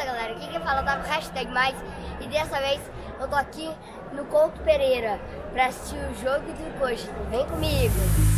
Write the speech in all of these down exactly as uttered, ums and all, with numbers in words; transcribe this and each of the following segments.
Fala galera, aqui quem fala tá com hashtag mais e dessa vez eu tô aqui no Couto Pereira pra assistir o jogo do Coxa. Vem comigo!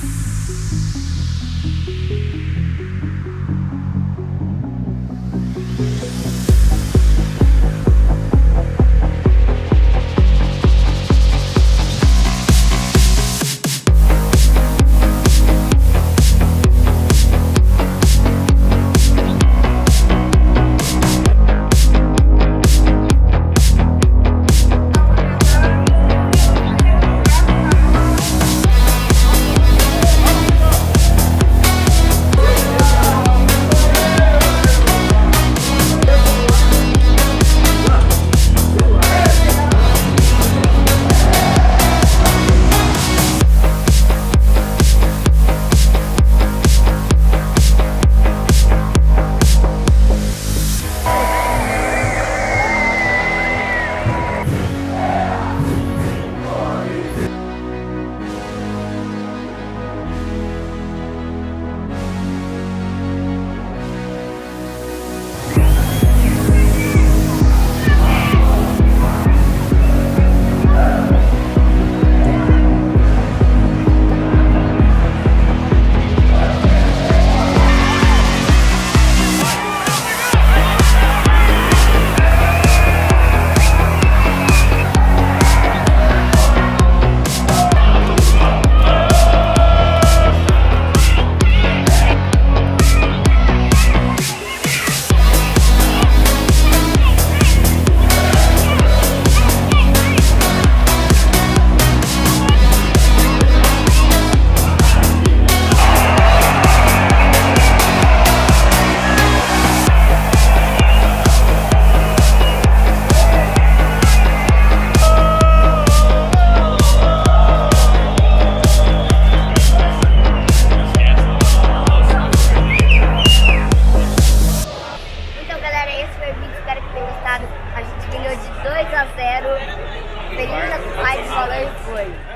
Espero que tenham gostado. A gente ganhou de dois a zero. Feliz a mais valor foi.